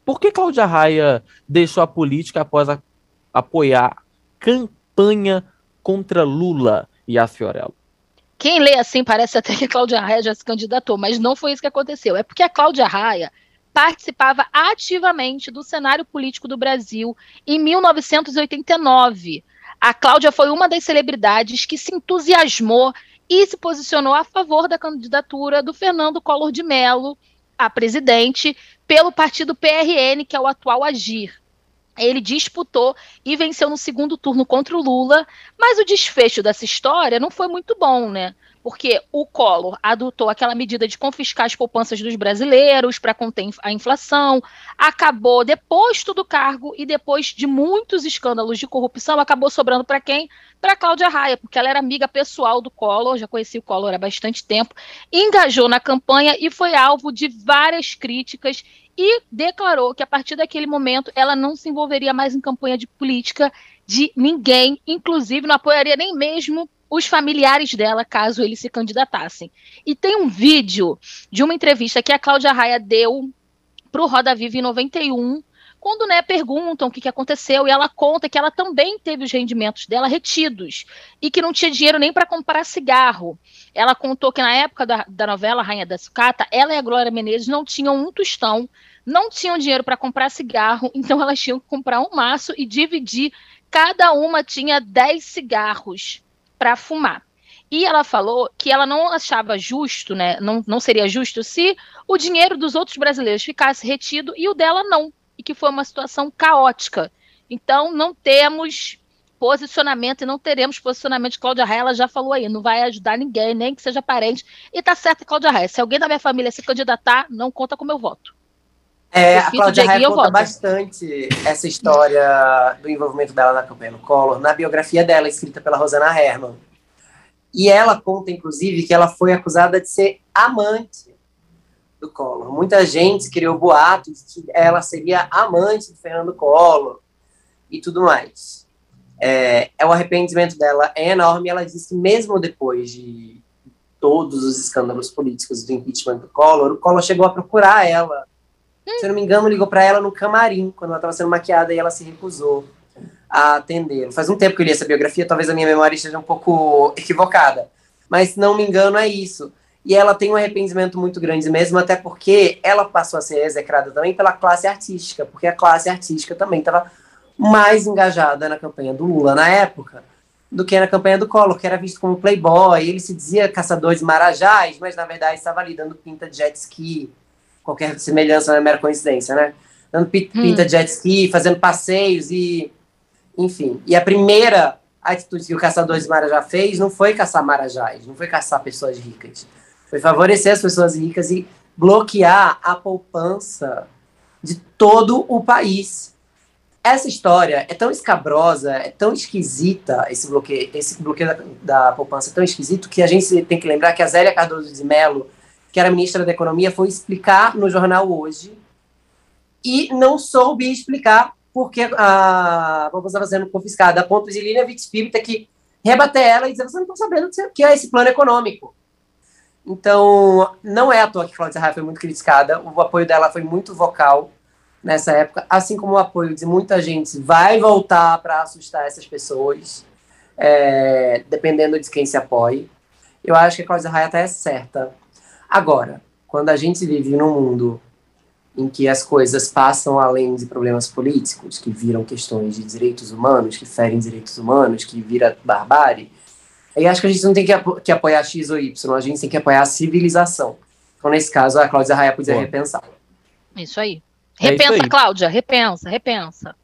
Por que Cláudia Raia deixou a política após apoiar campanha contra Lula e a Fiorello? Quem lê assim parece até que a Cláudia Raia já se candidatou, mas não foi isso que aconteceu. É porque a Cláudia Raia participava ativamente do cenário político do Brasil em 1989. A Cláudia foi uma das celebridades que se entusiasmou e se posicionou a favor da candidatura do Fernando Collor de Mello a presidente pelo partido PRN, que é o atual Agir. Ele disputou e venceu no segundo turno contra o Lula, mas o desfecho dessa história não foi muito bom, né? Porque o Collor adotou aquela medida de confiscar as poupanças dos brasileiros para conter a inflação, acabou deposto do cargo e depois de muitos escândalos de corrupção, acabou sobrando para quem? Para Cláudia Raia, porque ela era amiga pessoal do Collor, já conhecia o Collor há bastante tempo, engajou na campanha e foi alvo de várias críticas e declarou que a partir daquele momento ela não se envolveria mais em campanha de política de ninguém, inclusive não apoiaria nem mesmo os familiares dela, caso eles se candidatassem. E tem um vídeo de uma entrevista que a Cláudia Raia deu para o Roda Viva em 91, quando perguntam o que aconteceu, e ela conta que ela também teve os rendimentos dela retidos, e que não tinha dinheiro nem para comprar cigarro. Ela contou que na época da novela Rainha da Sucata, ela e a Glória Menezes não tinham um tostão, não tinham dinheiro para comprar cigarro, então elas tinham que comprar um maço e dividir, cada uma tinha 10 cigarros para fumar. E ela falou que ela não achava justo, né? Não seria justo se o dinheiro dos outros brasileiros ficasse retido e o dela não. E que foi uma situação caótica. Então, não temos posicionamento e não teremos posicionamento de Cláudia Raia. Ela já falou aí, não vai ajudar ninguém, nem que seja parente. E tá certo, Cláudia Raia. Se alguém da minha família se candidatar, não conta com o meu voto. A Cláudia Raia conta bastante essa história do envolvimento dela na campanha do Collor, na biografia dela, escrita pela Rosana Herrmann. E ela conta, inclusive, que ela foi acusada de ser amante do Collor. Muita gente criou boatos que ela seria amante do Fernando Collor e tudo mais. O arrependimento dela é enorme. Ela disse que mesmo depois de todos os escândalos políticos do impeachment do Collor, o Collor chegou a procurar ela. Se eu não me engano, ligou para ela no camarim, quando ela estava sendo maquiada, e ela se recusou a atender. Faz um tempo que eu li essa biografia, talvez a minha memória esteja um pouco equivocada, mas se não me engano é isso. E ela tem um arrependimento muito grande mesmo, até porque ela passou a ser execrada também pela classe artística, porque a classe artística também estava mais engajada na campanha do Lula na época do que na campanha do Collor, que era visto como playboy. Ele se dizia caçador de marajás, mas na verdade estava ali dando pinta de jet ski. Qualquer semelhança não é mera coincidência, né? Dando pinta de jet ski, fazendo passeios e... Enfim. E a primeira atitude que o caçador de marajá fez não foi caçar marajás, não foi caçar pessoas ricas. Foi favorecer as pessoas ricas e bloquear a poupança de todo o país. Essa história é tão escabrosa, é tão esquisita, esse bloqueio da poupança é tão esquisito, que a gente tem que lembrar que a Zélia Cardoso de Mello, que era ministra da Economia, foi explicar no jornal Hoje e não soube explicar porque a poupança estava sendo confiscada, a ponto de Lilian Vitspiri ter que rebater ela e dizer: você não está sabendo o que é esse plano econômico. Então, não é à toa que Cláudia Raia foi muito criticada, o apoio dela foi muito vocal nessa época, assim como o apoio de muita gente vai voltar para assustar essas pessoas, dependendo de quem se apoie. Eu acho que a Cláudia Raia até é certa. Agora, quando a gente vive num mundo em que as coisas passam além de problemas políticos, que viram questões de direitos humanos, que ferem direitos humanos, que vira barbárie, aí acho que a gente não tem que apoiar X ou Y, a gente tem que apoiar a civilização. Então, nesse caso, a Cláudia Raia podia repensar. Isso aí. Repensa, Cláudia, repensa.